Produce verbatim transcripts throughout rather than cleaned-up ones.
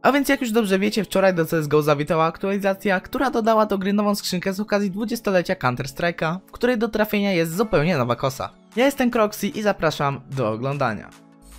A więc jak już dobrze wiecie, wczoraj do C S G O zawitała aktualizacja, która dodała do gry nową skrzynkę z okazji dwudziestolecia Counter Strike'a, w której do trafienia jest zupełnie nowa kosa. Ja jestem Kroxy i zapraszam do oglądania.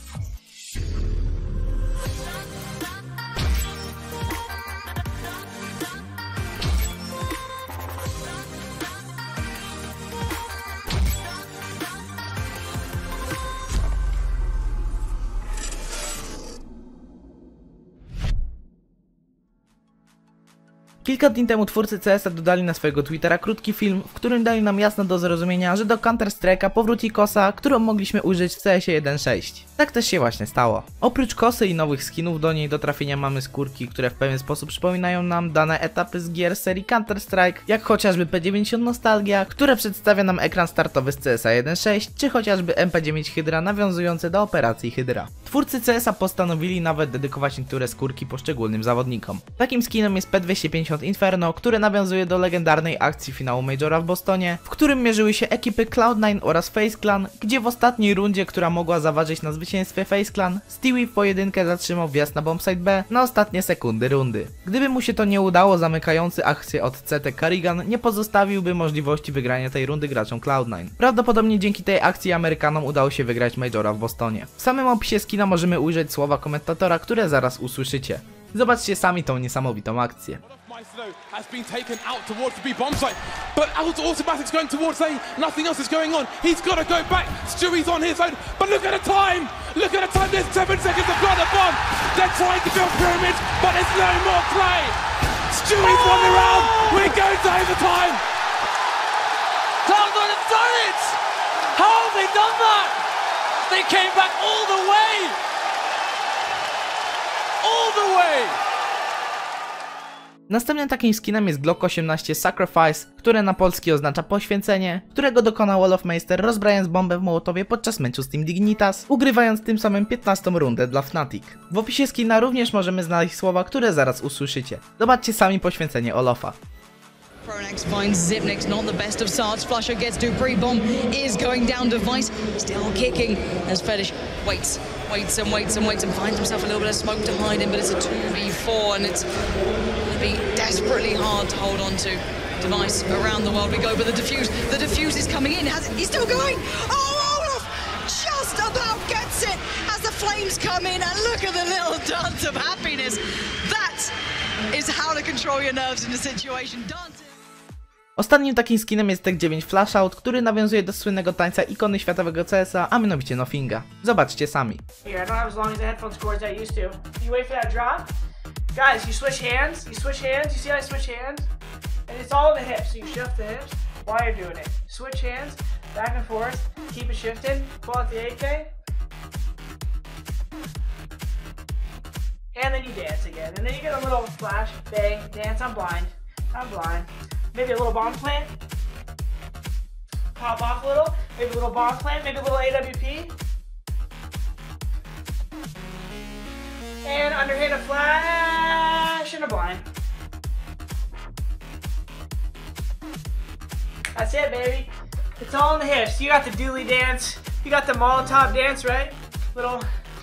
Kilka dni temu twórcy C S a dodali na swojego Twittera krótki film, w którym dali nam jasno do zrozumienia, że do Counter Strike'a powróci kosa, którą mogliśmy ujrzeć w C S jeden kropka sześć. Tak też się właśnie stało. Oprócz kosy i nowych skinów do niej do trafienia mamy skórki, które w pewien sposób przypominają nam dane etapy z gier serii Counter Strike, jak chociażby P dziewięćdziesiąt Nostalgia, które przedstawia nam ekran startowy z C S jeden kropka sześć, czy chociażby M P dziewięć Hydra nawiązujące do operacji Hydra. Twórcy C S a postanowili nawet dedykować niektóre skórki poszczególnym zawodnikom. Takim skinem jest P dwieście pięćdziesiąt Inferno, które nawiązuje do legendarnej akcji finału Majora w Bostonie, w którym mierzyły się ekipy Cloud nine oraz FaZe Clan, gdzie w ostatniej rundzie, która mogła zaważyć na zwycięstwie FaZe Clan, Stewie w pojedynkę zatrzymał wjazd na bombsite B na ostatnie sekundy rundy. Gdyby mu się to nie udało, zamykający akcję od C T Karrigan nie pozostawiłby możliwości wygrania tej rundy graczom Cloud nine. Prawdopodobnie dzięki tej akcji Amerykanom udało się wygrać Majora w Bostonie. W samym opisie skina możemy ujrzeć słowa komentatora, które zaraz usłyszycie. Zobaczcie sami tą niesamowitą akcję. Has been taken out towards the B bomb site, but Automatic's going towards A. Nothing else is going on. He's got to go back. Stewie's on his own, but look at the time. Look at the time. There's seven seconds to plant the bomb. They're trying to build pyramids, but there's no more play. Stewie's won the round. We're going to overtime. Cloud nine have done it. How have they done that? They came back all the way. All the way. Następnym takim skinem jest Glock osiemnaście Sacrifice, które na polski oznacza poświęcenie, którego dokonał Olofmeister, rozbrajając bombę w Mołotowie podczas meczu z Team Dignitas, ugrywając tym samym piętnastą rundę dla Fnatic. W opisie skina również możemy znaleźć słowa, które zaraz usłyszycie. Zobaczcie sami poświęcenie Olofa. Pronex finds Zipnix, not the best of starts. Flusher gets Dupree. Bomb is going down. Device still kicking as Fetish waits, waits and waits and waits and finds himself a little bit of smoke to hide in, but it's a two v four and it's going to be desperately hard to hold on to. Device around the world we go, but the defuse, the defuse is coming in. Has, he's still going. Oh, Olaf just about gets it as the flames come in, and look at the little dance of happiness. That is how to control your nerves in a situation. Dance. Ostatnim takim skinem jest Tech dziewięć Flashout, który nawiązuje do słynnego tańca ikony światowego C S a, a mianowicie Nothinga. Zobaczcie sami. Here, I don't have as long as the headphones cords I used to. You wait for that drop. Guys, you switch hands. You switch hands. You see how I switch hands? And it's all in the hips. So you shift the hips while you're doing it. Switch hands, back and forth. Keep it shifting. Pull out the A K. And then you dance again. And then you get a little flash, bang, dance. I'm blind. I'm blind. Maybe a little bomb plant. Pop off a little. Maybe a little bomb plant. Maybe a little A W P. And underhand a flash and a blind. That's it, baby. It's all in the hips. You got the dually dance. You got the Molotov dance, right? Little.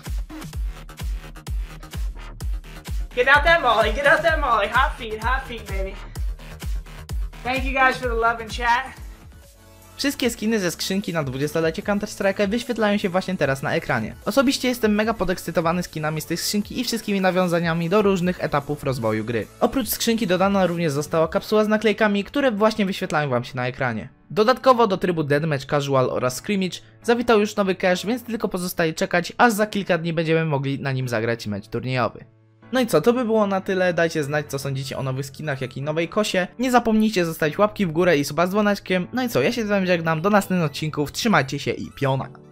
Get out that molly. Get out that molly. Hot feet. Hot feet, baby. Thank you guys for the love and chat. Wszystkie skiny ze skrzynki na dwudziestolecie Counter Strike'a wyświetlają się właśnie teraz na ekranie. Osobiście jestem mega podekscytowany skinami z tej skrzynki i wszystkimi nawiązaniami do różnych etapów rozwoju gry. Oprócz skrzynki dodana również została kapsuła z naklejkami, które właśnie wyświetlają wam się na ekranie. Dodatkowo do trybu Deathmatch Casual oraz Scrimmage zawitał już nowy cache, więc tylko pozostaje czekać, aż za kilka dni będziemy mogli na nim zagrać mecz turniejowy. No i co, to by było na tyle. Dajcie znać, co sądzicie o nowych skinach, jak i nowej kosie. Nie zapomnijcie zostawić łapki w górę i suba z dzwoneczkiem. No i co, ja się z wami żegnam, do następnych odcinków, trzymajcie się i piona.